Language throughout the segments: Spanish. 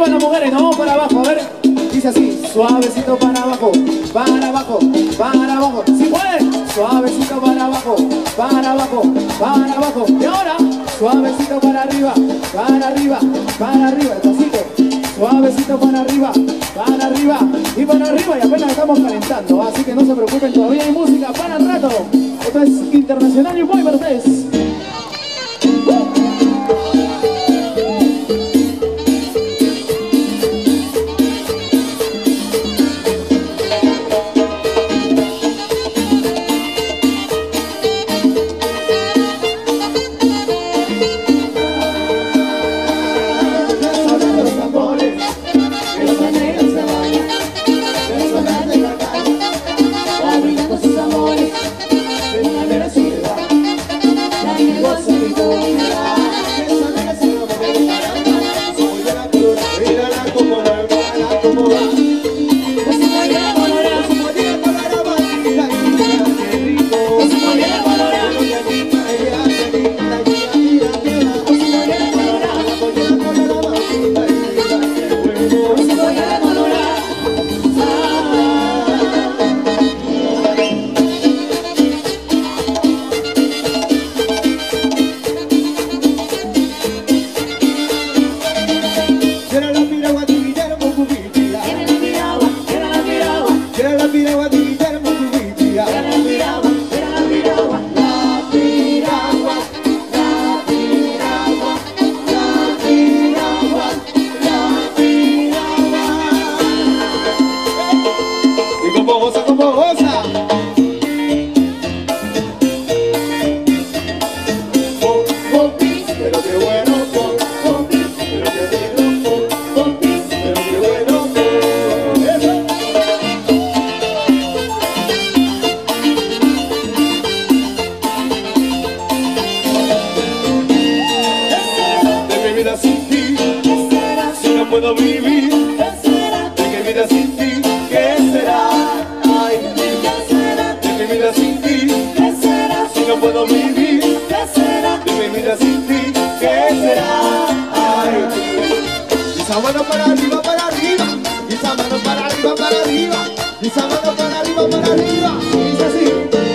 arriba las mujeres, no para abajo, a ver. Dice así, suavecito para abajo, para abajo, para abajo. Si puede, suavecito para abajo, para abajo, para abajo. Y ahora, suavecito para arriba, para arriba, para arriba. Despacito, suavecito para arriba y para arriba. Y apenas estamos calentando, así que no se preocupen, todavía hay música para el rato. Esto es Internacional y Boy Verdes. Puedo vivir, ¿qué será? De mi vida sin ti, ¿qué será? Ay, ¿qué será? De mi vida sin ti, ¿qué será? Si no puedo vivir, ¿qué será? De mi vida sin ti, ¿qué será? Ay, y esa mano para arriba, para arriba, y esa mano para arriba, para arriba, y esa mano para arriba, para arriba, y dice así.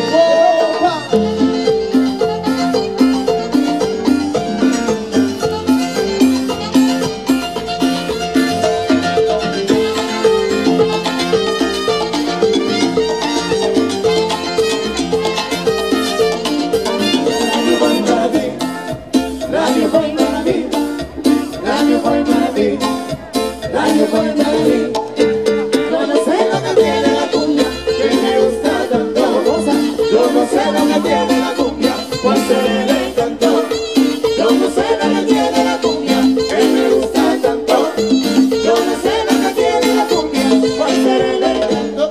Yo no sé lo que tiene la cumbia, que me gusta tanto. Yo no sé lo que tiene la cumbia, cuál será el encanto. Yo no sé lo que tiene la cumbia, que me gusta tanto. Yo no sé lo que tiene la cumbia, cuál será el encanto.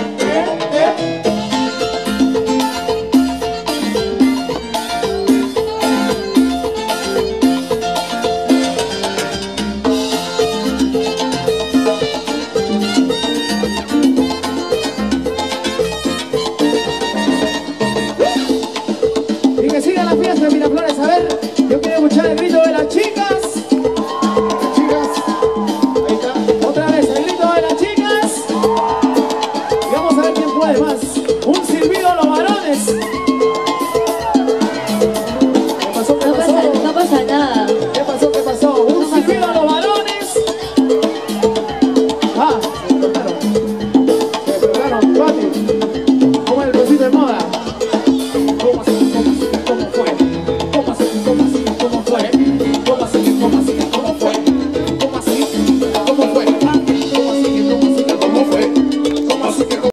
Y que siga la fiesta, Miraflores. A ver, yo quiero escuchar el grito de las chicas. Chicas, ahí está. Otra vez, el grito de las chicas. Y vamos a ver quién puede más. Un silbido a los varones.